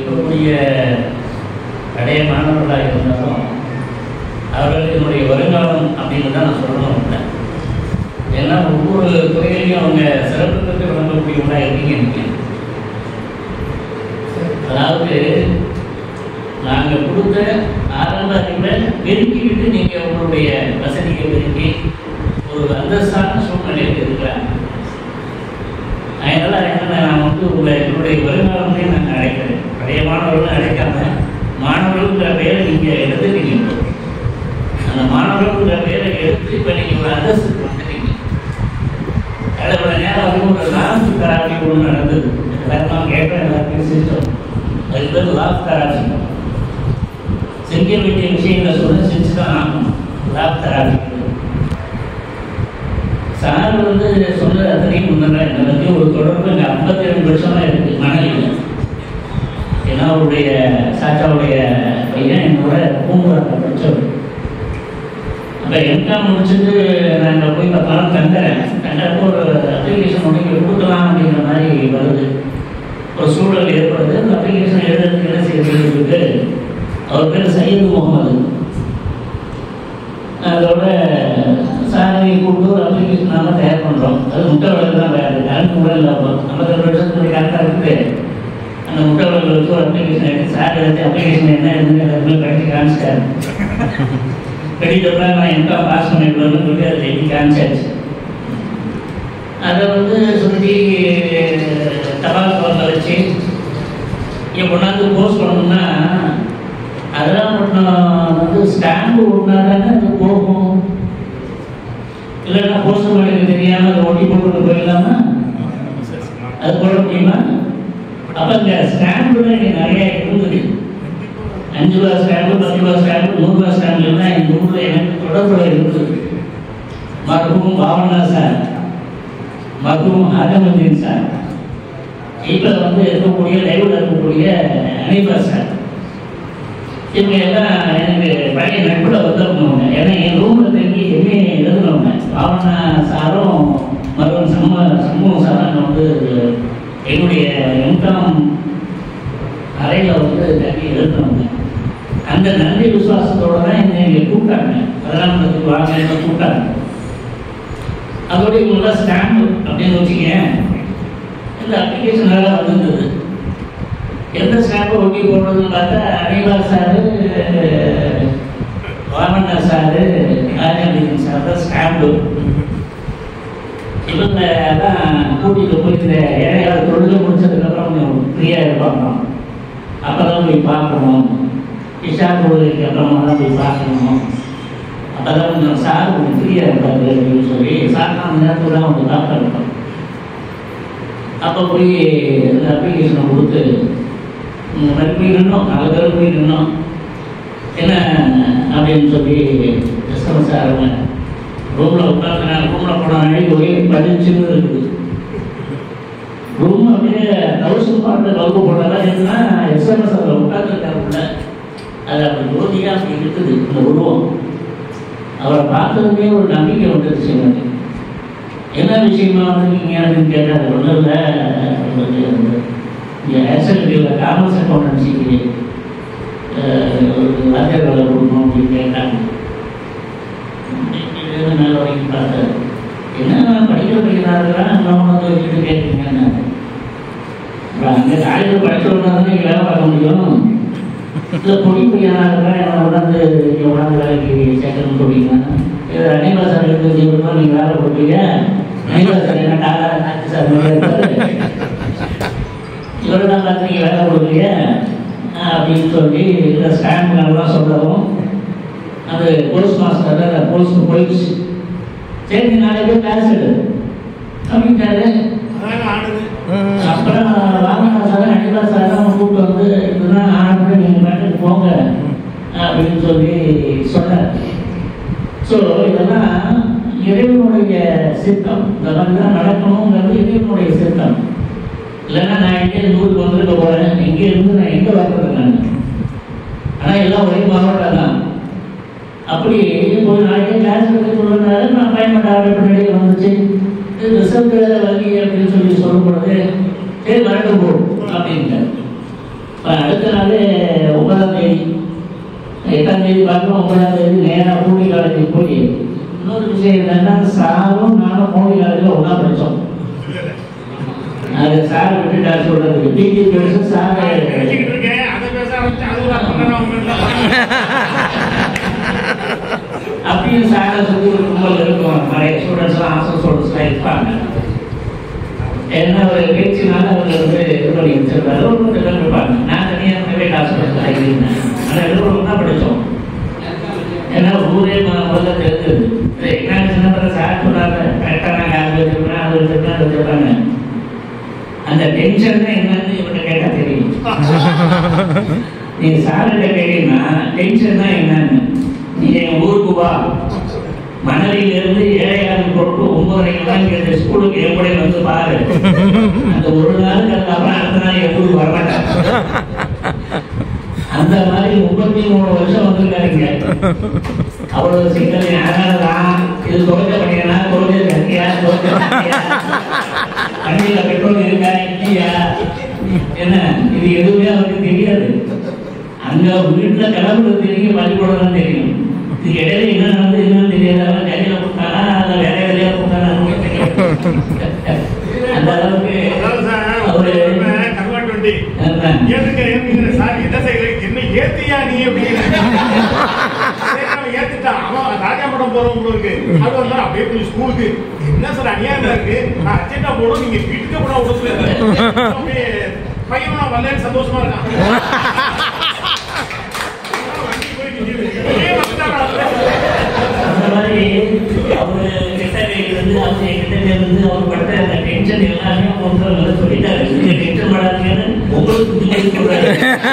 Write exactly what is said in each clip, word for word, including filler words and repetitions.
இருக்கக்கூடிய பழைய மாணவர்களாக இருந்தாலும் அவர்களுக்கு என்னுடைய வருங்காலம் அப்படின்னு தான் நான் சொல்லணும் இல்லை. ஏன்னா ஒவ்வொரு துறையிலையும் அவங்க சிறப்பு பெற்று விளங்கக்கூடியவங்களா இருக்கீங்க நீங்கள். அதாவது நாங்கள் கொடுத்த ஆரம்ப அறிவை பெருக்கிக்கிட்டு நீங்கள் உங்களுடைய வசதியை பெருக்கி ஒரு அந்தஸ்தான சூழ்நிலையில் இருக்கிறாங்க. அதனால் என்ன நான் வந்து உங்களை என்னுடைய வருங்காலமே நான் அழைக்கிறேன். பழைய மாணவர்களும் அழைக்காம மாணவர்களுங்கிற பேரை நீங்கள் எடுத்துட்டீங்க. அந்த மாணவர்களுங்கிற பேரை எடுத்து இப்போ நீங்கள் ஒரு அந்தஸ்துக்கு வந்துட்டீங்க. அதில் நேரம் வந்து ஒரு லாஸ்ட் தெராப்பி ஒன்று நடந்தது. எல்லாருக்கும் கேட்க எல்லாருக்கும் செஞ்சோம். அதுக்கு பேர் லாஸ்ட் தெராப்பி. செஞ்ச வேண்டிய விஷயங்களை சொல்ல செஞ்சு தான் ஆகணும். லாஸ்ட் தெராப்பி சார் வந்து சொன்னது அத்தனையும் முன்னாடி என்னை பற்றி ஒரு தொடர்பு இங்கே ஐம்பத்தி ரெண்டு வருஷமாக இருக்குது மணலில். ஏன்னா அவருடைய சாச்சாவுடைய பையன் என்னோட பூங்குறாங்க படித்தவர். அப்போ எம்காம் முடிச்சுட்டு நாங்கள் போய் பார்த்தாலும் தங்குறேன். தங்குறப்போ ஒரு அப்ளிகேஷன் ஒன்று இங்கே கொடுக்கலாம் அப்படிங்கிற மாதிரி வருது. ஒரு சூழல் ஏற்படுது. அந்த அப்ளிகேஷன் எழுதுறதுக்கு என்ன செய்யறதுக்கு அவர் பேர் சையது முகமது. அதோட சாரை கூப்பிட்டு ஒரு அப்ளிகேஷன் நாங்கள் தயார் பண்ணுறோம். அது முட்டை வளர்க்கு தான் வேறு கரண்ட் கூட இல்லை. ஐம்பத்தி ரெண்டு வருஷத்துக்கு கரெக்டாக இருக்குது. அந்த முட்டை வளர்க்கு வச்சு ஒரு அப்ளிகேஷன் எடுத்து சார் எடுத்து அப்ளிகேஷன் என்ன எழுதுன்னு எல்லாருமே படித்து காமிச்சிட்டாரு. படித்தப்ப நான் எங்கே பாஸ் பண்ணிட்டு சொல்லி அதை எழுதி காமிச்சாச்சு. அதை வந்து சொல்லி தபால் கவரில் வச்சு இங்கே கொண்டாந்து போஸ்ட் பண்ணணும்னா அதெல்லாம் மட்டும் வந்து ஸ்டாம்பு ஒன்றா தானே அது போகும். இல்லைன்னா போஸ்ட் மேனுக்கு தெரியாமல் அதை ஒட்டி போட்டு போயிடலாமா? அது போட முடியுமா? அப்போ இந்த ஸ்டாம்புலாம் இங்கே நிறைய இருந்தது. அஞ்சு ரூபா ஸ்டாம்பு, பத்து ரூபா ஸ்டாம்பு, நூறுரூவா ஸ்டாம்புலாம் எங்கள் ஊரில் எனக்கு தொடர்புல இருக்குது. மருகும் பாவனா சார், மருகும் ஆதமதீன் சார், இப்போ வந்து இருக்கக்கூடிய லைவில் இருக்கக்கூடிய அனிபா சார், இவங்க எல்லாம் எனக்கு பழைய நட்பில் வந்துருந்தவங்க. ஏன்னா என் ரூமில் தங்கி எம்ஏ எழுதுனவங்க. பாவனா சாரும் மருவன் சம்ம சமூகம் சாரும் வந்து என்னுடைய எம்காம் அறையில் வந்து தங்கி எழுதுனவங்க. அந்த நன்றி விசுவாசத்தோடு தான் என்னை இங்கே கூப்பிட்டாங்க. அதெல்லாம் நம்மளுக்கு வாங்க கூப்பிட்டாங்க. அதோட இவங்களாம் ஸ்டாம்பு அப்படின்னு வச்சுக்க இந்த அப்ளிகேஷன் நல்லா வந்துருந்தது. எந்த ஸ்டாம்பை ஒட்டி போடுறதுன்னு பார்த்தா அனிபா சாரு, வாமண்ணா சாரு, ஆஜாதீன் சார் தான் ஸ்டாம்பு. இவங்க தான் கூட்டிகிட்டு போய் இந்த ஏழையாவது தொழில் முடிச்சதுக்கப்புறம் கொஞ்சம் ஃப்ரீயாக இருப்பாங்க. அப்போ தான் போய் பார்க்கணும். இஷா தொழிலுக்கு அப்புறமா தான் போய் பார்க்கணும். அப்போ தான் கொஞ்சம் சார் கொஞ்சம் ஃப்ரீயாக இருப்பாரு அப்படின்னு சொல்லி சார் அந்த நேரத்தில் தான் அவங்க டாக்டர் இருப்பாங்க. அப்போ போய் இந்த அப்ளிகேஷனை கொடுத்து போய் நின்னோம். நாலு பேர் போய் நின்னோம். என்ன அப்படின்னு சொல்லி எஸ்எம் சார் ரூமில் உட்காந்து நான் ரூமில் போனாலே ஒரே பதிச்சுன்னு இருக்குது. ரூம் அப்படியே தௌசண்ட் பாட்டு வகுப்பு போட்டதா இருந்தா எஸ்எம்எஸ் அதில் உட்காந்துருக்காருக்குள்ள அது அப்படி ஜோதியாக அப்படி இருக்குது இந்த உருவம். அவரை பார்த்ததுமே ஒரு நம்பிக்கை வந்துருச்சு எனக்கு. என்ன விஷயமா வந்துருக்கீங்க அப்படின்னு கேட்டார். ஒன்றும் இல்லை, இங்கே எஸ்எல்டியில் காமர்ஸ் அக்கௌண்டன்சிக்கு ஒரு வாத்தியார் வேலை கொடுக்கணும் அப்படின்னு கேட்டாங்க. மேலே வரைக்கும் பார்த்தாரு. என்ன படிக்கிற படிக்கிறாருன்னா நம்ம வந்து வச்சுட்டு கேட்குறீங்கன்னு. அப்புறம் அங்கே காலேஜில் படித்தவங்க தான் இங்கே வேலை பார்க்க முடியும். இல்லை பொடி பையனாக என்னை உணர்ந்து இங்கே உணர்ந்து வேலைக்கு சேர்க்கணும்னு சொல்லிங்கன்னா இது அனிபா சார் எடுத்து வச்சுருக்கோம். நீங்கள் வேலை கொடுப்பீங்க. அனிபா சார் என்ன டாடா காட்சி சார் இருக்காரு. இவரை தான் பார்த்து நீங்கள் வேலை கொடுப்பீங்க அப்படின்னு சொல்லி இந்த ஸ்டாம்புலாம் சொல்லவும் அது போஸ்ட் மாஸ்டர் அந்த போஸ்ட் போயிடுச்சு. சரி நாலு பேர் கிளாஸ் எடு அப்படின்ட்டாரு. அப்புறம் வாமனா சார் அனிபா சார் தான் கூப்பிட்டு வந்து இதுதான் ஆரம்பி நீங்கள் பாட்டுக்கு போங்க அப்படின்னு சொல்லி சொன்னார். ஸோ இதெல்லாம் இறைவனுடைய சித்தம். இந்த மாதிரி தான் நடக்கணுங்கிறது இறைவனுடைய சித்தம். இல்லைன்னா நான் எங்கே ஊருக்கு வந்துருக்க போகிறேன், எங்கே இருந்து நான் எங்கே வர்றது நான். ஆனால் எல்லாம் ஒரே மாவட்டம் தான். அப்படி ஒரு நாளைக்கு கிளாஸ் எடுத்து சொல்லுறாரு. நான் பயன்பட்ட ஆர்டர் பண்ணி வந்துச்சு ரிசல்ட் வங்கி அப்படின்னு சொல்லி சொல்லும் பொழுது சரி வரட்டும் போ அப்படின்ட்டார். அடுத்த நாள் ஒன்பதாம் தேதி எட்டாம் தேதி பார்க்கணும், ஒன்பதாம் தேதி நேராக மூடி காலேஜுக்கு போய் இன்னொரு விஷயம் என்னன்னா, சாரும் நானும் மூடி காலேஜில் ஒன்றா படித்தோம். அது சார் விட்டுட்டார் சொல்றதுக்கு பிடி பேச சார் அப்படியும் சாரை சுற்றி கும்பல் இருக்கும். நிறைய ஸ்டூடெண்ட்ஸ்லாம் ஆசை ஸ்டூடெண்ட்ஸ்லாம் இருப்பாங்க. என்ன ஒரு பேச்சுனால அவங்க வந்து இது பண்ணி வச்சிருப்பாரு. ஒரு மூணு பேர் இருப்பாங்க. நான் தனியாக பிரைவேட் ஹாஸ்பிட்டல் இருந்தேன். ஆனால் எழுபது தான் படித்தோம். ஏன்னா ஊரே முதல்ல தெரிஞ்சது. என்ன சின்ன சார் சொல்றாங்க, கரெக்டாக நாங்கள் அது வச்சிருக்கேன் அது வச்சிருக்கேன் அது வச்சிருக்காங்க. அந்த டென்ஷன் தான் என்னன்னு இவங்க கேட்டா தெரியும். நீங்க சார்கிட்ட கேட்டீங்கன்னா டென்ஷன் தான் என்னன்னு, நீங்க என் ஊருக்கு வா, மணலியிலிருந்து ஏழையாளர் பொருட்டு ஒன்பதரைக்கெல்லாம் இங்க ஸ்கூலுக்கு எப்படி வந்து பாரு. அந்த ஒரு நாளுக்கு அதுக்கப்புறம் அடுத்த நாள் என் ஊருக்கு வரமாட்டாங்க. அந்த மாதிரி முப்பத்தி மூணு வருஷம் வந்திருக்காருங்க. அவ்வளவு சிக்கல். அதனாலதான் இது தொலைஞ்ச பண்ணினா தொலைஞ்ச கட்டியா தொலைஞ்ச வண்டியில பெட்ரோல் இருக்கா இல்லையா என்ன இது எதுவுமே அவருக்கு தெரியாது. அங்க வீட்டுல கிளம்புறது தெரியும், பள்ளிக்கூடம் தெரியும். இதுக்கு இடையில என்ன நடந்து என்னன்னு தெரியாது. அவன் கையில கொடுத்தானா அதை வேற வேலையா கொடுத்தானா அந்த அளவுக்கு அவரு என்ன ஏத்தியா நீ ஏத்துட்டான். அவன் ராஜாமடம் போறவங்களுக்கு அது வந்தா அப்படியே கொஞ்சம் ஸ்கூலுக்கு என்ன சார் அநியாயம் இருக்கு, நான் அர்ஜென்டா போடும், நீங்க வீட்டுக்கு போனா விடுறது பையன் நான் வரலன்னு சந்தோஷமா இருக்கான். அந்த மாதிரி அவரு கிட்டந்து அவங்க கிட்ட இருந்து அவர் படுத்த அந்த டென்ஷன் எல்லாமே ஒன்று சொல்லிட்டாரு. டென்ஷன் படாதீங்கன்னு உங்களுக்கு புத்தி சொல்றாரு.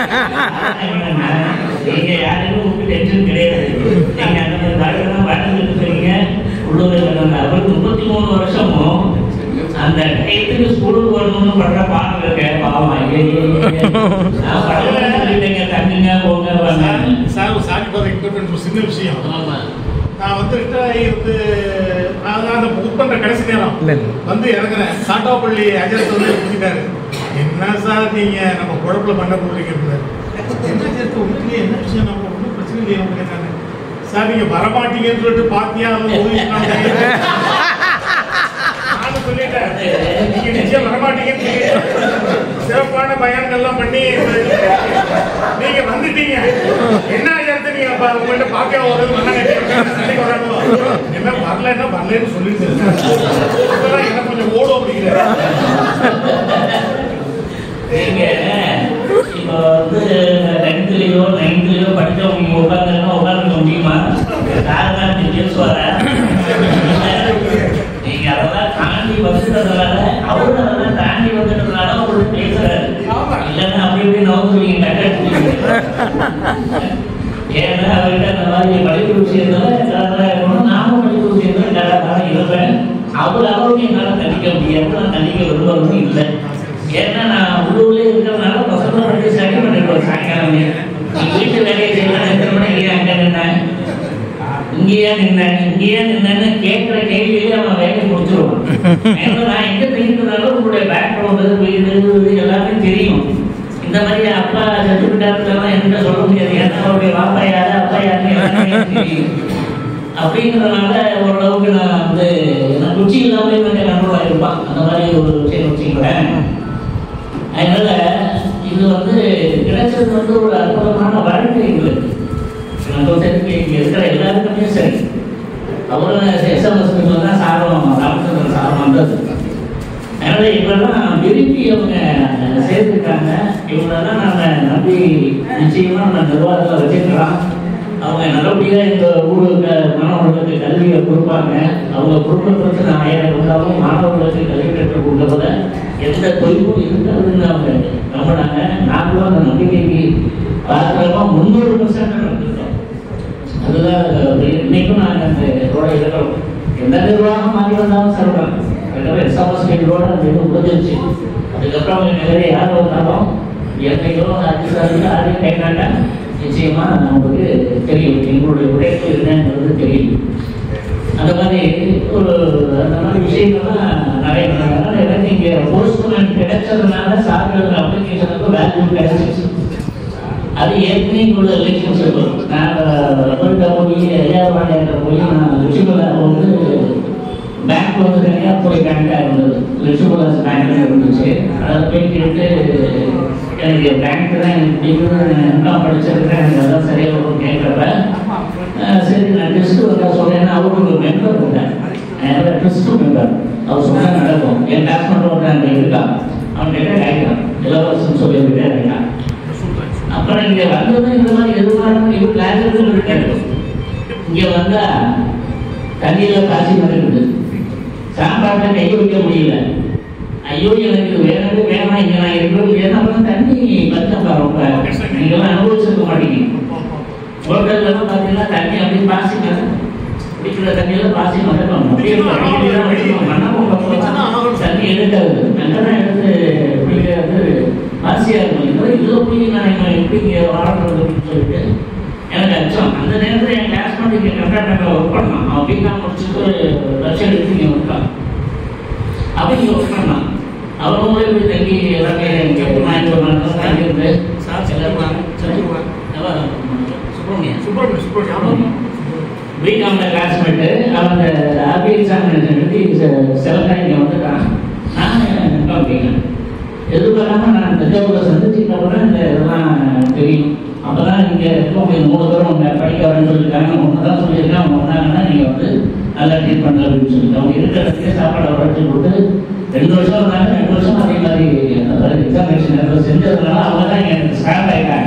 நீங்க யாருக்கும் உங்களுக்கு டென்ஷன் கிடையாது. நீங்க அந்த மாதிரி டாக்டர் வாழ்ந்துட்டு இருக்கீங்க. உள்ளூர் அவர் முப்பத்தி மூணு வருஷமும் அந்த டயத்துக்கு ஸ்கூலுக்கு வரணும்னு பண்ற பாடம் இருக்க பாவம். நான் படம் சொல்லிட்டேங்க, தங்குங்க போங்க சார். சாரி பாருங்க, சின்ன விஷயம். நான் வந்து ரிட்டர் ஆகி வந்து நான் அந்த புக் பண்ற கடைசி நேரம் வந்து இறங்குறேன். சாட்டாப்பள்ளி அஜரத் வந்து கூட்டிட்டாரு. என்ன சார் நீங்க நம்ம குழப்பல பண்ண போறீங்க? என்ன சேர்த்து ஒண்ணு என்ன விஷயம், நம்ம ஒன்றும் பிரச்சனை இல்லையா கேட்டாங்க. சார் நீங்க வரமாட்டீங்கன்னு சொல்லிட்டு பாத்தியா நானும் சொல்லிட்டேன். நீங்க நிச்சயம் வரமாட்டீங்கன்னு சிறப்பான பயான்கள்லாம் பண்ணி நீங்க வந்துட்டீங்க. என்ன நீங்க உங்கள்கிட்ட பாக்க வருது என்ன வரல என்ன வரலன்னு சொல்லிட்டு என்ன கொஞ்சம் ஓடும் அப்படிங்கிற. நீங்க இப்போ வந்து டென்த்லயோ நைன்த்லயோ படிச்சவங்க உட்காந்துன்னா உட்காந்துக்க முடியுமா? யாருதான் டீச்சர்ஸ் வர நீங்க அதெல்லாம் தாண்டி வந்துட்டதுனால அவரு அதெல்லாம் தாண்டி வந்துட்டதுனால அவங்களுக்கு பேசுறாரு. இல்லைன்னா அப்படி இப்படி நோக்குவீங்க கட்ட. ஏன்னா அவர்கிட்ட அந்த மாதிரி படிப்பு விஷயத்துல கரெக்டாக இருக்கணும். நானும் படிப்பு விஷயத்துல கரெக்டாக இருப்பேன். அவர் அவருக்கு என்னால் தண்டிக்க முடியாது, நான் தண்டிக்க விரும்பவும் இல்லை. ஏன்னா நான் உள்ளூர்லேயே இருக்கிறதுனால பசங்க வந்து ஸ்டடி பண்ணிட்டு சாயங்காலம் வீட்டு வேலையை செய்யலாம். எத்தனை மணிக்கு அங்கே நின்னேன், இங்கேயே நின்னேன், இங்கேயே நின்னேன்னு கேட்குற கேள்வியிலே அவன் வேலையை முடிச்சிருவான். ஏன்னா நான் எங்கே தெரிஞ்சதுனால உங்களுடைய பேக்ரவுண்டு வீடு எல்லாமே தெரியும். இந்த மாதிரி அப்பா சர்டிபிகேட்லாம் என்கிட்ட சொல்ல முடியாது. ஏன்னா அவருடைய வாப்பா யாரு அப்பா யாருன்னு தெரியும். அப்படிங்கிறதுனால ஓரளவுக்கு நான் வந்து நான் குச்சி இல்லாமலே கொஞ்சம் கண்ட்ரோலாக இருப்பான். அந்த மாதிரி ஒரு விஷயம் வச்சுக்கிறேன். அதனால இது வந்து கிடைச்சது வந்து ஒரு அற்புதமான வாழ்க்கை எங்களுக்கு. சரி இங்கே இருக்கிற எல்லாருக்குமே சரி. அவரும் எஸ்எம்எஸ் தான் சாரம் ராமச்சந்திரன் சாரம் வந்தது. அதனால இவரெல்லாம் விரும்பி அவங்க சேர்த்துருக்காங்க. இவங்களெல்லாம் நாங்கள் நம்பி நிச்சயமாக நம்ம நிர்வாகத்தில் வச்சுக்கலாம். அவங்க நல்லபடியாக எங்கள் ஊருக்கு மாணவர்களுக்கு கல்வியை கொடுப்பாங்க. அவங்க குடும்பத்திற்கு நான் ஆயிரம் இருந்தாலும் மாணவர்களுக்கு கல்வி கற்றுக் கொடுக்கறத எந்த தொழிலும் இருக்காதுன்னு அவங்க நம்பினாங்க. நாங்களும் அந்த நம்பிக்கைக்கு பார்க்கிறோம். முன்னூறு பர்சன்ட் நடந்துட்டோம். அதுதான் இன்னைக்கும் நாங்கள் அந்த இதோட இருக்கிறோம். எந்த நிர்வாகம் மாறி வந்தாலும் சொல்கிறோம். எஸ்எம்எஸ்களோட அது இன்னும் முடிஞ்சிருச்சு. அதுக்கப்புறம் அவங்க நிறைய யார் வந்தாலும் என்னையோ அதிகாரிகள் யாரையும் கைநாட்டா நிச்சயமா நமக்கு தெரியும். எங்களுடைய உழைப்பு என்னங்கிறது தெரியும். அந்த மாதிரி ஒரு அந்த மாதிரி விஷயங்கள்லாம் நிறைய. அதனால எனக்கு இங்கே போஸ்ட்மேன் கிடைச்சதுனால சார்கள் அப்ளிகேஷனுக்கு வேல்யூ கிடைச்சிச்சு. அது ஏற்கனவே உள்ள ரிலேஷன்ஷிப். நான் ரபர்கிட்ட போய் ஐயாவாண்டியாட்ட போய் நான் ரிஷிபலா வந்து பேங்க் வந்து தனியாக போய் பேங்காக இருந்தது, ரிஷிபலாஸ் பேங்க்னு இருந்துச்சு. அதை போய் கேட்டு எனக்கு பேங்க் தான் எனக்கு பிடிக்கும், எல்லாம் படிச்சிருக்கேன், எனக்கு அதான் சரியாக வரும் கேட்குறப்ப சரி நான் டெஸ்ட்டு வந்தா சொல்கிறேன். அவருக்கு ஒரு மெம்பர் இருந்தேன், டெஸ்ட்டு மெம்பர். அவர் சொன்னால் நடக்கும். என் கிளாஸ்மேட் ஒன்று அங்கே இருக்கான், அவன் கேட்டால் கேட்கலாம், இலவசம் சொல்லியிருக்கே இருக்கான். அப்புறம் இங்கே வந்தது இந்த மாதிரி எதிர்பார்ப்பு இது கிளாஸ் இருக்காது. இங்கே வந்தால் தண்ணியில் காசி நடக்குது, சாப்பாட்டில் கை வைக்க முடியல. ஐயோ எனக்கு வேணும் வேணாம், இங்கே நான் இருக்கிறது வேணாம். தண்ணி பச்சை ரொம்ப நீங்கள்லாம் அனுபவிச்சிருக்க மாட்டீங்க. ஹோட்டல்லாம் பார்த்தீங்கன்னா தண்ணி அப்படி பாசி குடிக்கிற தண்ணியெல்லாம் பாசி நடக்கும், அப்படியே தண்ணி எடுக்காது. அங்கெல்லாம் எடுத்து குடிக்கிறது பாசியாக இருக்கும். இதோ இதில் போய் நான் எப்படி இங்கே வாழ்றது அப்படின்னு சொல்லிட்டு எனக்கு அச்சம். அந்த நேரத்தில் என் கிளாஸ்மேட் இங்கே கர்நாடகாவில் ஒர்க் பண்ணான். அவன் பிகாம் முடிச்சுட்டு வருஷம் எடுத்து இங்கே ஒர்க்கான். அப்படி இங்கே ஒர்க் பண்ணான். அவங்களே போய் தங்கி எல்லாமே இங்கே நாயக்கு தங்கியிருந்து சுப்பிரமணியன் சுப்பிரமணியன் பிகாமில் கிளாஸ்மேட்டு. அவன் ஆர்பி எக்ஸாமினேஷன் எழுதி செலக்டாக இங்கே வந்துட்டான். நான் அப்படிங்க எதிர்பாராமல் நான் தஞ்சாவூரில் சந்திச்சுக்கிட்டப்பறம் இந்த இதெல்லாம் தெரியும். அப்போ தான் இங்கே இருக்கும் மூணு பேரும் அவங்க படிக்க வரேன்னு சொல்லியிருக்காங்க. ஒன்று தான் சொல்லியிருக்கேன், அவங்க வந்தாங்கன்னா நீங்கள் வந்து நல்லா ட்ரீட் பண்ணல அப்படின்னு சொல்லிட்டு அவங்க இருக்கிறதுக்கே சாப்பாடை உடச்சி கொடுத்து ரெண்டு வருஷம் இருந்தாங்க. ரெண்டு வருஷம் அதே மாதிரி எக்ஸாமினேஷன் நேரத்தில் செஞ்சதுனால அவங்க தான் எனக்கு ஸ்டார்ட் ஆகிட்டாங்க.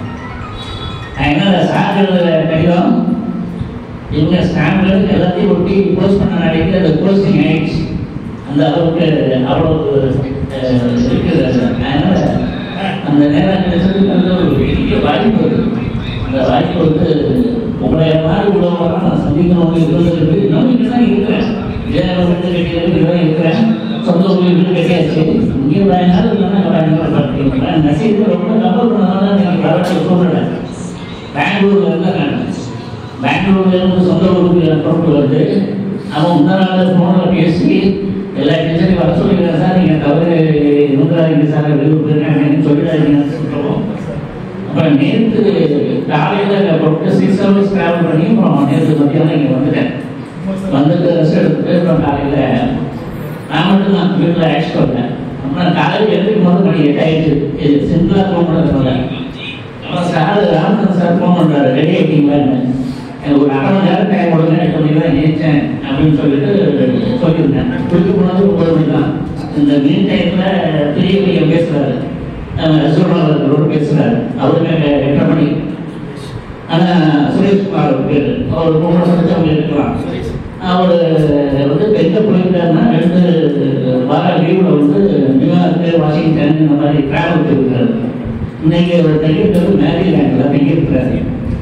நான் என்ன சார்கள் கடிதம் இவங்க ஸ்டாண்டர்டு எல்லாத்தையும் ஒட்டி போஸ்ட் பண்ண நாளைக்கு அது போஸ்டிங் ஆயிடுச்சு. அந்த அளவுக்கு அவ்வளவு இருக்குது. அதனால அந்த நேரம் கிடைச்சதுக்கு வந்து ஒரு பெரிய வாய்ப்பு இருக்குது. அந்த வாய்ப்பு வந்து உங்களுடைய மாதிரி உள்ளவங்களாம் நான் சந்திக்கணும்னு இருந்ததுக்கு இன்னும் இங்கே தான் இருக்கிறேன். விஜயநகரம் வீட்டு கட்டியது இங்கே தான் இருக்கிறேன். சொந்த ஊர் வீட்டு கட்டியாச்சு. இங்கே வாங்கினாலும் இல்லைன்னா வாங்கினாலும் பார்த்தீங்கன்னா நசீது ரொம்ப கம்பல் பண்ணதால நீங்கள் வரவேற்ற சூழ்நிலை. பெங்களூர்ல இருந்தால் நான் பெங்களூர்ல இருந்து சொந்த ஊருக்கு புறப்பட்டு வருது. அவன் முந்தா நாள் ஃபோனில் பேசி எல்லா டீச்சரையும் வர சொல்லிக்கிறேன் சார், நீங்கள் தவறு இருந்துடாதீங்க சார், வெளியூர் போயிருக்காங்கன்னு சொல்லிடாதீங்கன்னு சொல்லுவோம். அப்புறம் நேற்று காலையில் போட்டு சிக்ஸ் ஹவர்ஸ் ட்ராவல் பண்ணி அப்புறம் நேற்று மத்தியானம் இங்கே வந்துட்டேன். வந்துட்டு ரெஸ்ட் எடுத்துட்டு அப்புறம் காலையில் நான் மட்டும் நான் வீட்டில் ஆக்சுவல் வந்தேன். அப்புறம் காலையில் எழுதிக்கும் போது மணி எட்டு ஆயிடுச்சு. இது சிம்பிளாக ஃபோன் பண்ணுறதுனால அப்புறம் சார் ராமன் சார் ஃபோன் பண்ணுறாரு, ரெடி ஆகிட்டீங்களான்னு. எனக்கு ஒரு அரை மணி நேரம் டைம் கொடுங்க, எட்டு மணி தான் நினைச்சேன் அப்படின்னு சொல்லிட்டு சொல்லியிருந்தேன். குளிக்க போனது ஒன்பது மணி தான். இந்த மீன் டைமில் பெரிய பையன் பேசுகிறாரு, ரோடு பேசுகிறாரு. அவருக்கு எட்டரை மணி. ஆனால் சுரேஷ்குமார் பேர், அவர் மூணு வருஷம் வச்சு அவங்க இருக்கலாம். அவர் வந்து எங்கே போயிருக்காருன்னா ரெண்டு வார லீவில் வந்து நியூயார்க்கு வாஷிங்டன் இந்த மாதிரி ட்ராவல் போயிருக்காரு. இன்னைக்கு ஒரு தங்கியிருக்கிறது மேரிலேண்டில் தங்கியிருக்கிறாரு.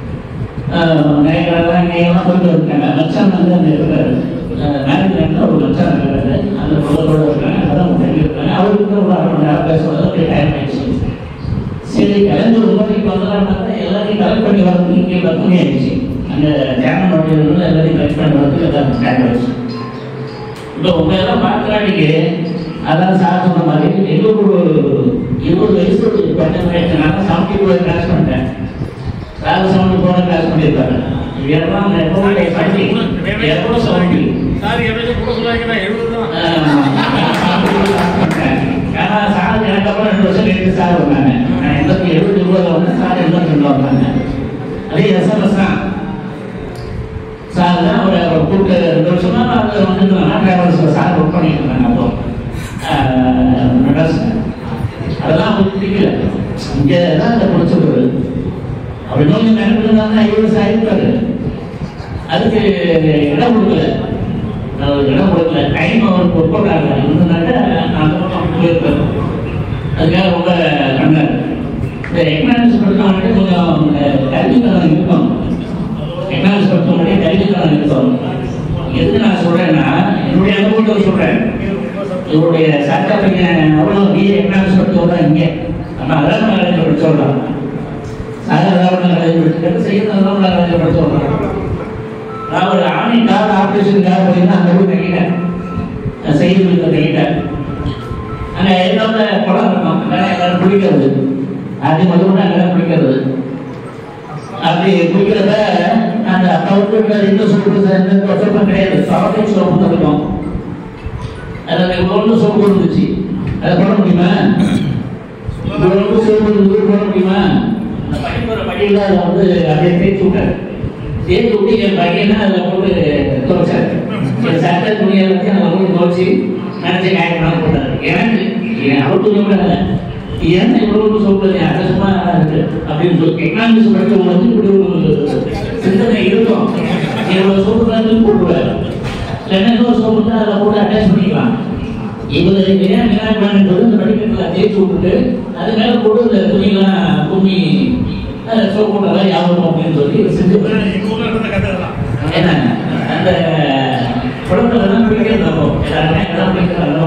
நேரெல்லாம் இங்கெல்லாம் போயிட்டு இருக்காங்க. மச்சான் வந்து அங்கே இருக்கிறாரு, மேரிலேண்டில் ஒரு மச்சான் இருக்கிறாரு. அந்த பொருளோடு இருக்காங்க, அதான் தங்கியிருக்காங்க. அவருக்கு ஒரு அரை மணி நேரம் பேசுவது அப்படி டைம் ஆயிடுச்சு. சரி கிளம்பி ஒரு மணிக்கு வந்தலாம் பார்த்தா எல்லாத்தையும் கலெக்ட் பண்ணி வரதுக்கு இங்கே பத்து மணி ஆயிடுச்சு. அங்கே ஜாமன் வண்டியில் எல்லாத்தையும் கலெக்ட் பண்ணி வரதுக்கு எல்லாம் ஸ்டாண்ட் ஆயிடுச்சு. இப்போ உங்கள் எல்லாம் பார்க்குறாடிக்கு அதான் சார் சொன்ன மாதிரி எங்களுக்கு ஒரு இருபது வயசு பட்டம் ஆயிடுச்சு. நான் செவன்டி டூ கிளாஸ் பண்ணிட்டேன். சார் செவன்டி ஃபோர் கிளாஸ் பண்ணியிருக்காங்க. இதெல்லாம் எவ்வளோ செவன்டி ஏன்னா சார் எனக்கு அப்புறம் ரெண்டு வருஷம் எடுத்து சார் வந்தாங்க. நான் எண்பத்தி எழுபத்தி ஒன்பதுல வந்து சார் எண்பத்தி ரெண்டு வந்தாங்க. அதே எஸ்எம்எஸ் தான் சார் தான் ஒரு கூப்பிட்டு ரெண்டு வருஷமா அது வந்துருந்தாங்க. டிராவல்ஸில் சார் ஒர்க் பண்ணிட்டு இருந்தாங்க. அப்போ மெட்ராஸ் அதெல்லாம் அவங்களுக்கு பிடிக்கல. இங்கே தான் அதை பிடிச்சிருக்குது. அப்படி நோய் நினைப்பிருந்தாங்க ஐஏஎஸ் ஆகிருக்காரு. அதுக்கு இடம் கொடுக்கல, இடம் கொடுக்கல. டைம் அவருக்கு ஒர்க் அவுட் ஆகல. இருந்தாக்க அந்த பக்கம் போயிருக்காரு. அதுக்காக ரொம்ப கண்டாரு. இந்த எக்கனாமிக்ஸ் படித்தவங்க கொஞ்சம் கல்விக்காரன் இருக்கும். எக்கனாமிக்ஸ் படித்தவங்க கல்விக்காரன் இருக்கும். எதுக்கு நான் சொல்றேன்னா என்னுடைய அனுபவத்தை சொல்றேன். இவருடைய சட்ட பையன் அவ்வளோ பிஏ எக்கனாமிக்ஸ் படித்தவங்க இங்கே நம்ம அதான் காலேஜில் படிச்சோம்லாம். சாதாரண காலேஜ் படிச்சுட்டு செய்யணும் காலேஜில் படிச்சோம். நான் ஒரு ஆணி கார் ஆப்ரேஷனுக்காக போயிருந்தேன். அங்கே போய் தங்கிட்டேன், செய்திகளுக்கு தங்கிட்டேன். அங்கே எல்லாமே குளம் இருக்கும், அங்கே எல்லாரும் குளிக்கிறது, அது மட்டும் அங்கே குளிக்கிறது. அப்படி குளிக்கிறத அந்த அப்போ இந்த சோப்பு சோப்பு கிடையாது, சாப்பிட்டு சோப்பு இருக்கும். அதில் ஒன்று சோப்பு இருந்துச்சு, அதை போட முடியுமா? ஒன்று சோப்பு இருந்தது போட முடியுமா? அந்த படிக்கிற படியில் அதை வந்து அப்படியே தேய்ச்சி விட்டார். தேய்ச்சி விட்டு என் பையனை அதில் போட்டு துவைச்சார். என் சட்டை துணியை வச்சு அதை போட்டு துவைச்சி நினச்சி காயப்படாமல் போட்டார். எனக்கு அவர் துணி கூட இல்லை, ஏன்னா இவ்வளவு சொல்றது அரசுமா இருக்கு அப்படின்னு சொல்லி எக்கனாமிக்ஸ் படித்தவங்களுக்கு இப்படி ஒரு சிந்தனை இருக்கும். இவ்வளவு சோப்பு போட்டுருவார், இன்னொரு சோப்பு தான் அதில் போட்டு அட்டாச் பண்ணிக்கலாம். இவங்க ஏன் மேலாண்மை சொல்லி இந்த படிக்கட்டில் தேய்ச்சி விட்டுட்டு அது மேலே போட்டு இந்த துணியெல்லாம் கும்மி சோப்பு போட்டெல்லாம் யாபகம் அப்படின்னு சொல்லி செஞ்சு ஏன்னா அந்த குழந்தைலாம் பிடிக்கிறது எல்லாருமே எல்லாம் பிடிக்கிறாங்க.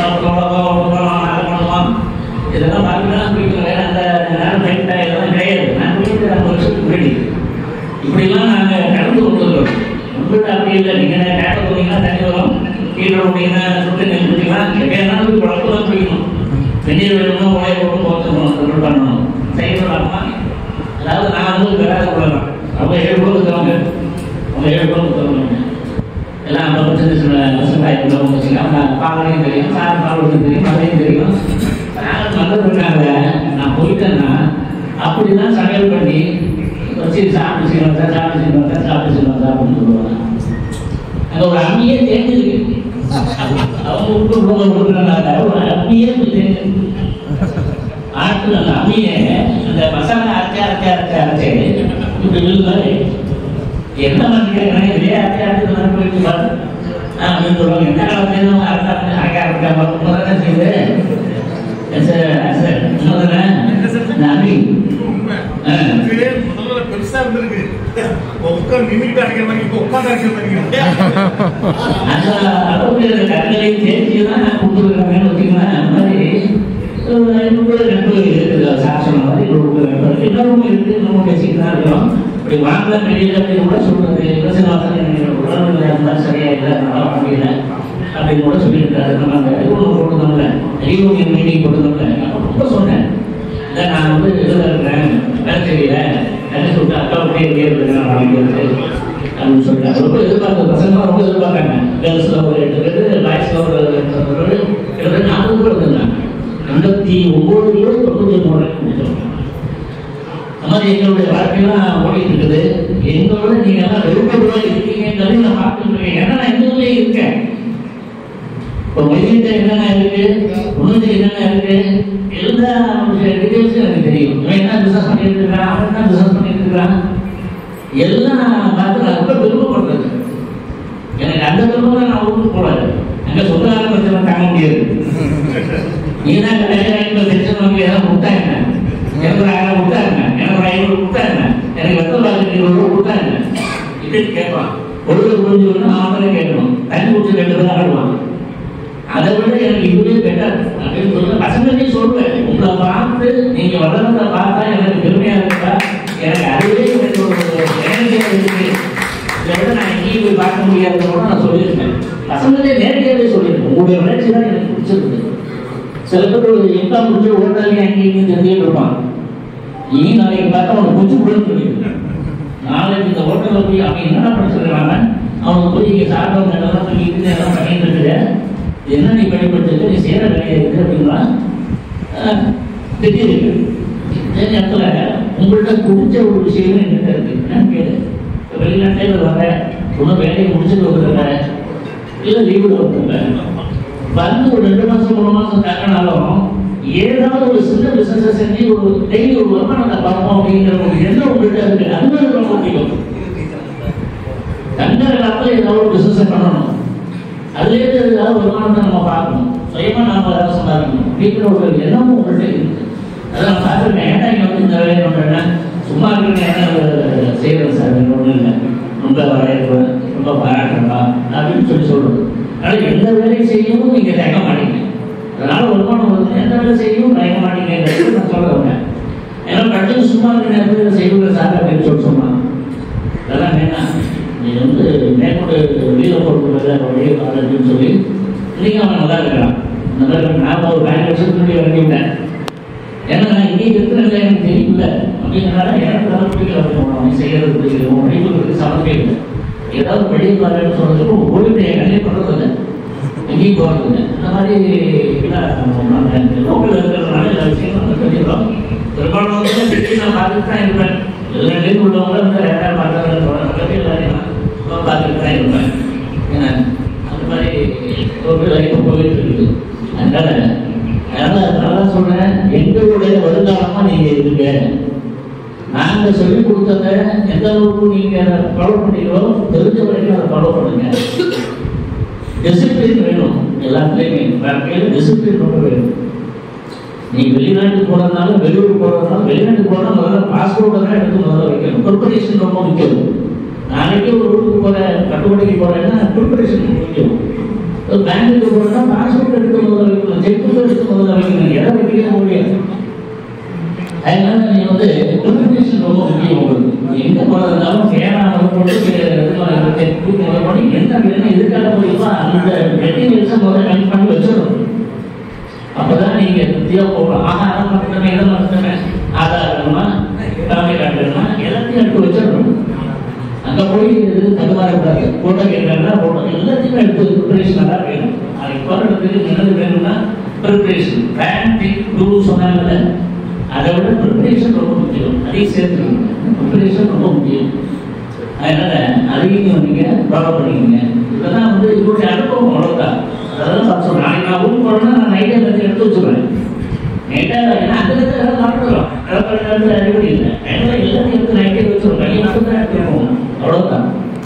இதெல்லாம் பார்க்கலாம் பிடிக்கல, அந்த நேரம் டைட்டா இதெல்லாம் கிடையாது. நான் பிடிக்கிறது ஐம்பது வருஷத்துக்கு முன்னாடி இப்படிலாம் நாங்கள் கடந்து கொண்டுருக்கோம். உங்கள்கிட்ட அப்படி இல்லை, நீங்கள் டேட்டை போனீங்கன்னா தண்ணி வரும், கீழே போனீங்கன்னா சுட்டு நெல் பிடிக்கலாம், எப்படியானாலும் குழம்பு தான் பிடிக்கணும். வெந்நீர் வேணும்னா உலையை போட்டு போத்துக்கணும், தொழில் பண்ணணும், செய்யலாமா? அதாவது நான் வந்து விளையாட கொள்ளலாம். அவங்க ஏழு கூட இருக்கிறவங்க, அவங்க ஏழு கூட இருக்கிறவங்க எல்லாம் ஐம்பது சின்ன சின்ன விவசாயம் உள்ளவங்க வச்சுக்கலாம். பாவனையும் தெரியும், சார் பாவனையும் தெரியும், மழையும் தெரியும். சார் நல்லதுக்காக நான் போயிட்டேன்னா அப்படிதான் சமையல் பண்ணி வச்சு சாப்பிட்டு செய்யணும் சார், சாப்பிட்டு செய்யணும் சார், சாப்பிட்டு செய்யணும் சார் அப்படின்னு சொல்லுவாங்க. அங்கே ஒரு அம்மியே தேர்ந்துருக்கு, அவங்க உப்பு உணவு கொடுக்குறனால ஒரு அம்மியே தேர்ந்து ஆட்டு அந்த அம்மியை அந்த மசாலா அரைச்சி அரைச்சி அரைச்சி அரைச்சி இப்படி விழுந்தாரு என்ன பண்ணிக்கிறேன் இதே அரைச்சி அரைச்சி மாதிரி போயிட்டு பாரு அப்படின்னு சொல்லுவாங்க. என்ன காலத்துல அரைச்சி அரைக்க ஆரம்பிக்காம செய்யுது பெருசா இருந்திருக்கு, உட்காந்து நின்றுட்டு அரைக்கிற மாதிரி இப்போ உட்காந்து அரைக்கிற மாதிரி அந்த அளவுக்கு கண்களையும் தேர்ச்சிதான் கொடுத்துருக்காங்கன்னு வச்சுக்கோங்க. அந்த மாதிரி நட்பு இருக்குது, சாசனம் மாதிரி இன்னொரு இருக்கு, இன்னொரு பேசிட்டு தான் இருக்கிறோம். இப்படி வாங்கல வெளியில அப்படின்னு கூட சொல்றது விவசாயம் உடல்நிலை இருந்தாலும் சரியா இல்லை, நல்லா முடியல அப்படின்னு கூட சொல்லியிருக்காரு. நம்ம அந்த அறிவுறும் போட்டுதோம்ல, அறிவுறும் மீட்டிங் போட்டுதோம்ல, ரொம்ப சொன்னேன் இல்லை நான் வந்து இதில் இருக்கிறேன், வேலை தெரியல, வேலை சொல்லிட்டு அக்கா விட்டே எங்கே இருக்கிறேன் அப்படிங்கிறது அப்படின்னு சொல்லிட்டு ரொம்ப எதிர்பார்த்த பசங்க ரொம்ப எதிர்பார்க்காங்க. கேர்ள்ஸில் ஒரு எட்டு பேர், பாய்ஸில் ஒரு கிட்டத்தட்ட நாற்பது பேர் இருந்தாங்க. எண்பத்தி ஒன்பது கிலோ தொண்ணூற்றி மூணு அந்த மாதிரி எங்களுடைய வாழ்க்கையெல்லாம் ஓடிட்டு இருக்குது. எங்களோட நீங்க எல்லாம் வெறுப்பா இருக்கீங்கன்னு நான் பார்த்துட்டு இருக்கேன். ஏன்னா நான் எந்த ஊர்லயே இருக்கேன். இப்போ மொழிகிட்ட என்னென்ன இருக்கு, உணவு என்னென்ன இருக்கு, எல்லா டீட்டெயில்ஸும் எனக்கு தெரியும். இவன் என்ன பிசினஸ் பண்ணிட்டு இருக்கிறான், அவன் என்ன பிசினஸ் பண்ணிட்டு இருக்கிறான், எல்லாம் பார்த்து நான் ரொம்ப விருப்பப்படுறது. எனக்கு அந்த விருப்பம் நான் ஊருக்கு போடாது, அங்கே சொந்தக்கார பிரச்சனை தாங்க முடியாது. நீ தான் கல்யாணம் பிரச்சனை வாங்கி ஏதாவது கொடுத்தாங்க, எனக்கு ஒரு ஆயிரம் கொடுத்தாங்க, எனக்கு ஒரு ஐநூறு கொடுத்தாங்க, எனக்கு வெத்தல் பாக்கெட் இருபது கொடுத்தாங்க இப்படின்னு கேட்பான். பொழுது புரிஞ்சுக்கணும், அவங்களே கேட்கணும், தண்ணி குடிச்சு ரெண்டு பேரும் ஆடுவாங்க. அதை விட எனக்கு இதுவே பெட்டர் அப்படின்னு சொல்ல பசங்களே சொல்லுவேன். உங்களை பார்த்து நீங்க வளர்றத பார்த்தா எனக்கு பெருமையா இருக்கா, எனக்கு அதுவே எனக்கு ஒரு எனர்ஜியா இருக்கு. இதை விட நான் எங்கேயும் போய் பார்க்க முடியாதுன்னு நான் சொல்லியிருக்கேன். பசங்களே நேரடியாகவே சொல்லியிருக்கேன், உங்களுடைய வளர்ச்சி தான் எனக்கு பிடிச்சிருக்கு. சில பேர் ஒரு எங்கா முடிஞ்சு ஓட்டாலையும் அங்கேயும் தெரிஞ்சுட்டு இருப்பான். இனி நாளைக்கு பார்த்தா அவனுக்கு குச்சி கொடுன்னு சொல்லியிருக்கேன். நாளைக்கு இந்த ஹோட்டலில் போய் அவன் என்னென்ன படிச்சிருக்கிறாங்க, அவனுக்கு போய் இங்கே சாப்பிட்டவங்க எல்லாம் சொல்லிட்டு எல்லாம் பண்ணிட்டு இருக்குது, என்ன நீ பயன்படுத்திட்டு நீ சேர வேலையா இருக்கு அப்படின்னா தெரிஞ்சிருக்கு. அதே நேரத்தில் உங்கள்கிட்ட பிடிச்ச ஒரு விஷயம் என்கிட்ட இருக்கு. என்னன்னு கேடு, வெளிநாட்டில் வர ஒன்றும் வேலையை முடிச்சுட்டு வந்துடுற, இல்லை லீவில் வந்துடுற, வந்து ஒரு ரெண்டு மாதம் மூணு மாதம் தங்கினாலும் ஏதாவது ஒரு சின்ன பிசினஸ் செஞ்சு ஒரு டெய்லி ஒரு வருமானத்தை பார்ப்போம் அப்படிங்கிற ஒரு எண்ணம் உங்கள்கிட்ட இருக்கு. அதுவே ரொம்ப பிடிக்கும். தங்க இல்லாமல் ஏதாவது ஒரு பிசினஸ் பண்ணணும், அதுலேருந்து ஏதாவது வருமானத்தை நம்ம பார்க்கணும், சுயமாக நாம் ஏதாவது சம்பாதிக்கணும் அப்படிங்கிற ஒரு எண்ணமும் உங்கள்கிட்ட இருக்கு. அதான் நான் பார்த்துருக்கேன். ஏன்னா இங்கே வந்து இந்த வேலையை பண்ணுறேன்னா சும்மா இருக்கிற என்ன செய்கிறது சார், ஒன்றும் இல்லை, ரொம்ப வரவேற்பேன், ரொம்ப பாராட்டுறா அப்படின்னு சொல்லி சொல்கிறது. அதனால் எந்த வேலையை செய்யவும் நீங்கள் தயங்க மாட்டீங்க. அதனால வருமானம் வந்து எந்த வேலை செய்யவும் தயங்க மாட்டீங்கிறது நான் சொல்கிறேன். ஏன்னா படிச்சு சும்மா இருக்கிற நேரத்தில் செய்வது சார் அப்படின்னு சொல்லி சொன்னான். அதெல்லாம் வேணாம், நீ வந்து மேற்கொண்டு வெளியில் போட்டு வழியை அப்படின்னு சொல்லி இன்னைக்கு அவன் நல்லா இருக்கிறான். அந்த மாதிரி நான் ஒரு பேங்க் வச்சுட்டு இறங்கிவிட்டேன். ஏன்னா நான் இங்கே இருக்கிறதில்ல எனக்கு தெரியல அப்படிங்கிறனால எனக்கு தான் பிடிக்கல அப்படின்னு செய்யறது பிடிக்கல படிப்புகளுக்கு சமமே இல்லை. ஏதாவது வெளியே பாருன்னு சொல்றதுக்கு ஓய்வு கண்ணே பண்ணுறதில்லை, எங்கேயும் போகிறதில்லை. அந்த மாதிரி லோக்கல் இருக்கிறதுனால எல்லா விஷயங்களும் நம்ம தெரிஞ்சுக்கிறோம். பெரும்பாலும் வந்து நான் பார்த்துட்டு தான் இருப்பேன். வெளியில் உள்ளவங்கள வந்து ரெண்டாயிரம் பார்க்கறது எல்லாரையும் பார்த்துட்டு தான் இருப்பேன். ஏன்னா அந்த மாதிரி ஒரு லைஃப் போயிட்டு இருக்குது. அதனால அதனால நல்லா சொல்றேன், எங்களுடைய வருங்காலமா நீங்க இருங்க. நாங்க சொல்லிக் கொடுத்தத எந்த அளவுக்கு நீங்க ஃபாலோ பண்ணீங்களோ தெரிஞ்ச வரைக்கும் அதை ஃபாலோ பண்ணுங்க. டிசிப்ளின் வேணும் எல்லாத்துலேயுமே. வாழ்க்கையில் டிசிப்ளின் ரொம்ப வேணும். நீங்க வெளிநாட்டுக்கு போறதுனால வெளியூர் போறதுனால வெளிநாட்டுக்கு போறதுனால முதல்ல பாஸ்போர்ட்டை தான் எடுத்து முதல்ல வைக்கணும். ப்ரிப்பரேஷன் ரொம்ப முக்கியம். நாளைக்கு ஒரு ஊருக்கு போற கட்டுப்படிக்கு போறேன்னா ப்ரிப்பரேஷன் முக்கியம். பேங்குக்கு போறதுனா பாஸ்போர்ட் எடுத்து முதல்ல வைக்கணும், செக் புக் எடுத்து முதல்ல வைக்கணும், எதை வைக்க முடியாது. அதனால நீங்க வந்து ப்ரிப்பரேஷன் ரொம்ப முக்கியம். உங்களுக்கு எங்க போறதுனாலும் பேனா போட்டு செக் புக் முதல் பண்ணி என்ன வேணும் எதுக்காக போயிருக்கோ அந்த மெட்டீரியல்ஸை முதல்ல கனெக்ட் பண்ணி வச்சிடணும். அப்பதான் நீங்க திருப்தியா போகலாம். ஆஹாரம் மட்டுமே இதை மட்டுமே ஆதாரமா ஃபேமிலி காட்டுறதுனா எல்லாத்தையும் எடுத்து வச்சிடணும். அங்கே போய் இது தடுமாறக்கூடாது. போட்டோ கேட்கறதுனா போட்டோ எல்லாத்தையுமே எடுத்து ப்ரிப்பரேஷன் நல்லா வேணும். நாளைக்கு போகிறதுக்கு என்னது வேணும்னா ப்ரிப்பரேஷன். பிளான் திங்க் டூ சொன்னாங்கல்ல, அதை விட ப்ரிப்பரேஷன் ரொம்ப முக்கியம். அதையும் சேர்த்துக்கணும். ப்ரிப்பரேஷன் ரொம்ப முக்கியம். அதனால அதையும் நீங்க ஃபாலோ பண்ணிக்கோங்க. இதெல்லாம் வந்து இதோடைய அனுபவம் அவ்வளோதான். அதெல்லாம் பார்த்து சொல்றேன். நாளைக்கு நான் ஊருக்கு போனோம்னா நான் நைட்டே எல்லாத்தையும் எடுத்து வச்சுருவேன். நைட்டாக ஏன்னா அந்த இடத்துல எல்லாம் பார்த்துக்கிறோம். கடற்கரை நேரத்தில் அறிவுரை இல்லை. அதனால எல்லாத்தையும் எடுத்து நைட்டே வச்சுருவேன். கையை மட்டும் தான் எடுத்துருவோம். அவ்வளோதான்.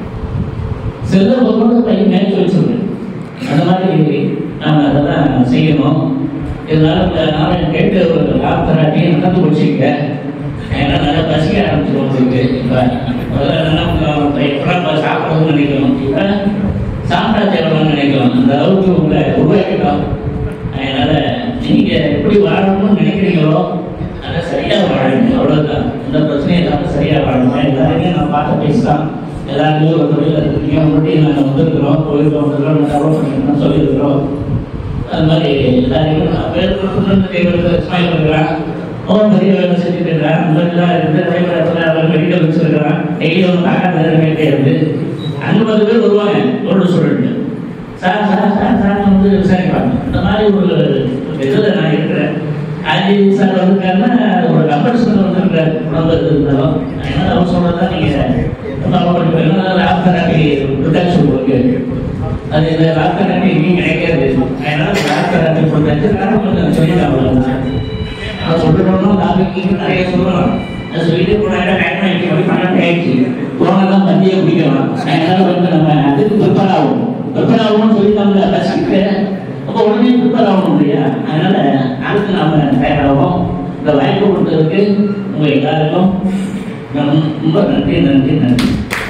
செல்ல போகும்போது பையன் மேய்ச்சி வச்சுருவேன். அந்த மாதிரி நாம் அதெல்லாம் செய்யணும். இதனால நான் கேட்டு ஒரு லாப் தராட்டியும் நடந்து முடிச்சுக்க. ஏன்னா நல்லா பசிக்க ஆரம்பிச்சிடும் உங்களுக்கு. இப்போ அதெல்லாம் எப்படா சாப்பிடணும்னு நினைக்கணும். இப்போ சாப்பிட்டா தேவைன்னு நினைக்கலாம். அந்த அளவுக்கு உங்களை உருவாக்கிட்டோம். அதனால நீங்க எப்படி வாழணும்னு நினைக்கிறீங்களோ அதை சரியா வாழணும். அவ்வளவுதான். இந்த பிரச்சனையை இல்லாமல் சரியா வாழணும். எல்லாருமே நம்ம பார்த்து பேசலாம். எல்லாருமே ஒரு தொழில் இருக்கீங்க. உங்கள்கிட்ட நாங்கள் வந்திருக்கிறோம், கோயிலுக்கு வந்திருக்கிறோம், டெவலப் பண்ணிக்கணும்னு சொல்லியிருக்கிறோம். அது மாதிரி எல்லாரையும் பேர் ஸ்மைல் பண்ணுறான். அவன் பெரிய வேலை செஞ்சுட்டு இருக்கிறான். அந்த மாதிரிலாம் இருந்து அதே மாதிரி அவர் மெடிக்கல் வச்சுருக்கிறான். டெய்லி அவன் பார்க்காத வேண்டிய இருந்து அங்கே பத்து பேர் வருவாங்க ஒரு சொல்லிட்டு சார் சார் சார் சார் வந்து விசாரிப்பாங்க. இந்த மாதிரி ஒரு இதில் நான் இருக்கிறேன். ஆஜி சார் வந்திருக்காருன்னா ஒரு கம்பர்ஷன் வந்துருக்கிறார் உடம்பு இருந்தாலும். அதனால அவர் சொல்கிறதா நீங்கள் ஃபாலோ பண்ணி போயிருந்தோம். லாப் தெராப்பி ப்ரொடக்ஷன் உங்களுக்கு அது இந்த லாப் தெராப்பி எங்கேயும் கிடைக்காது. அதனால லாப் தெராப்பி ப்ரொடக்ஷன் கொஞ்சம் சொல்லிட்டாங்க. நான் சொல்லிட்டோம்னா லாபுக்கு நிறைய சொல்லலாம். அது சொல்லிட்டு போனாயிரம் டைம் ஆகிடுச்சு, அப்படி பன்னெண்டு ஆயிடுச்சு. போனதான் மத்தியை பிடிக்கலாம். அதனால வந்து நம்ம அதுக்கு ப்ரிப்பேர் ஆகும் ப்ரிப்பேர் ஆகணும்னு சொல்லிட்டாங்க. ரசிக்க அப்போ உடனே ப்ரிப்பேர் ஆகணும் இல்லையா? அதனால அதுக்கு நாம தயாராகும். இந்த வாய்ப்பு கொடுத்ததுக்கு உங்க எல்லாருக்கும் ரொம்ப நன்றி நன்றி நன்றி.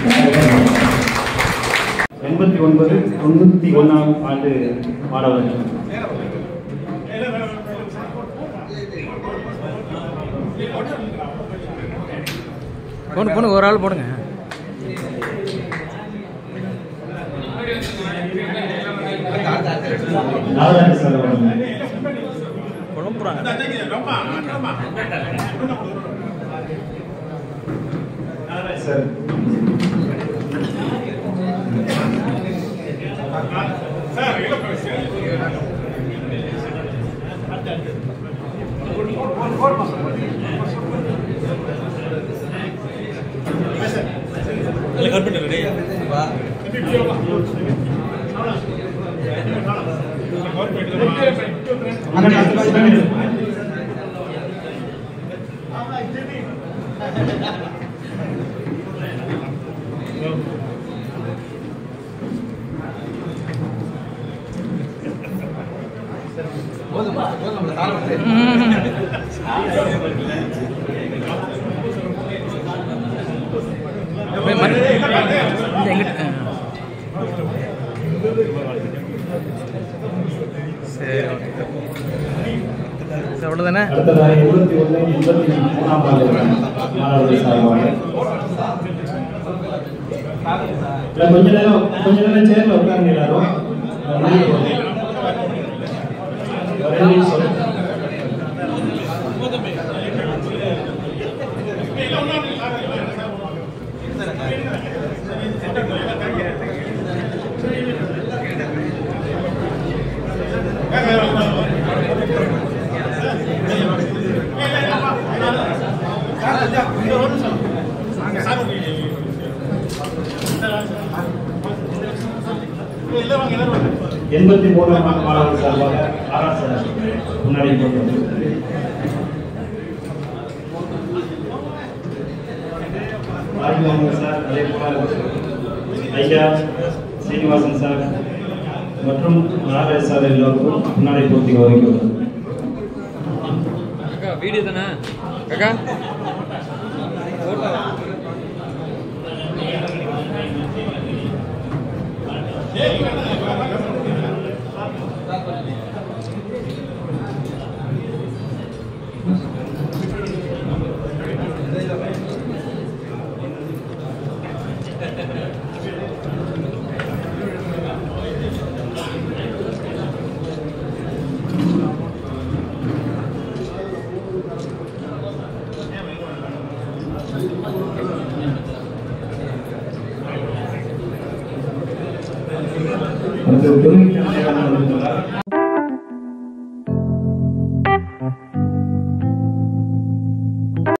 எண்பத்தி ஒன்பது தொண்ணூற்றி ஒன்றாம் ஆண்டு மாணவர்கள் போன போன ஒரு ஆள் போடுங்க. சார் சரி அவ்வளோதானே. அடுத்ததாக இருபத்தி ஒன்று எண்பத்தி மூணாம் ஆண்டு மாணவர்கள் சார்பாக கொஞ்ச நேரம் கொஞ்ச நேரம் சேர்ல உட்காருங்க எல்லாரும். வரவேற்பு சொல் எண்பத்தி மூணாம் ஆண்டு மாணவர்கள் சார்பாக ஆராய்ச்சி முன்னாடி போட்டு ராஜ்மோகன் சார், அதே போல ஐயா சீனிவாசன் சார் மற்றும் நாகராஜ் சார் எல்லோருக்கும் முன்னாடி போட்டி வருகிறது. வீடியோ தானே காக்கா அடுத்து பெருமிக்க